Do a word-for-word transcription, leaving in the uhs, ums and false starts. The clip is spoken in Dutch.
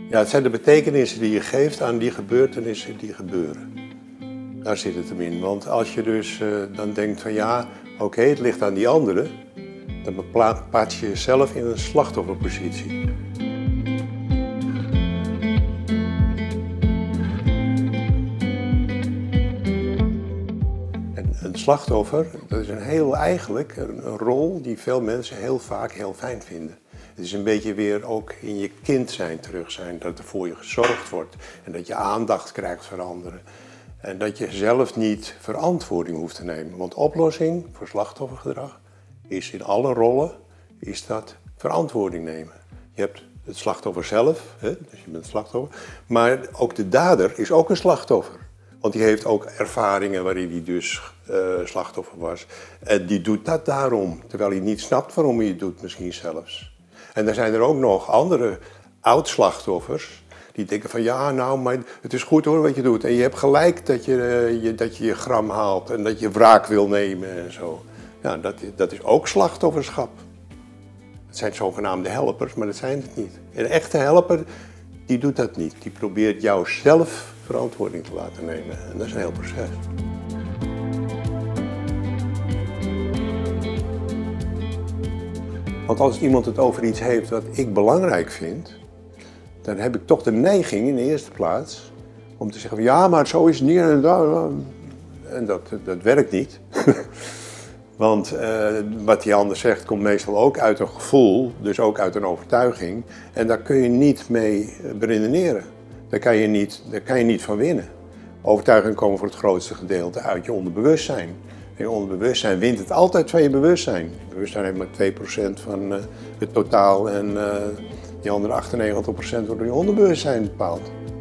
Ja, het zijn de betekenissen die je geeft aan die gebeurtenissen die gebeuren. Daar zit het hem in. Want als je dus uh, dan denkt van ja, oké, okay, het ligt aan die anderen, dan plaats je jezelf in een slachtofferpositie. En een slachtoffer, dat is een heel eigenlijk een, een rol die veel mensen heel vaak heel fijn vinden. Het is een beetje weer ook in je kind zijn terug zijn, dat er voor je gezorgd wordt en dat je aandacht krijgt voor anderen. En dat je zelf niet verantwoording hoeft te nemen. Want oplossing voor slachtoffergedrag is in alle rollen is dat verantwoording nemen. Je hebt het slachtoffer zelf, hè, dus je bent slachtoffer, maar ook de dader is ook een slachtoffer. Want die heeft ook ervaringen waarin hij dus uh, slachtoffer was. En die doet dat daarom, terwijl hij niet snapt waarom hij het doet misschien zelfs. En dan zijn er ook nog andere oud-slachtoffers die denken van ja, nou, maar het is goed hoor wat je doet. En je hebt gelijk dat je uh, je, dat je, je gram haalt en dat je wraak wil nemen en zo. Ja, dat, dat is ook slachtofferschap. Het zijn zogenaamde helpers, maar dat zijn het niet. Een echte helper, die doet dat niet. Die probeert jou zelf verantwoording te laten nemen. En dat is een heel proces. Want als iemand het over iets heeft wat ik belangrijk vind, dan heb ik toch de neiging in de eerste plaats om te zeggen, ja, maar zo is het niet en dat, en dat, dat werkt niet. Want uh, wat die ander zegt komt meestal ook uit een gevoel, dus ook uit een overtuiging. En daar kun je niet mee beredeneren. Daar kan je niet, daar kan je niet van winnen. Overtuigingen komen voor het grootste gedeelte uit je onderbewustzijn. En je onderbewustzijn wint het altijd van je bewustzijn. Je bewustzijn heeft maar twee procent van uh, het totaal en uh, die andere achtennegentig procent wordt door je onderbewustzijn bepaald.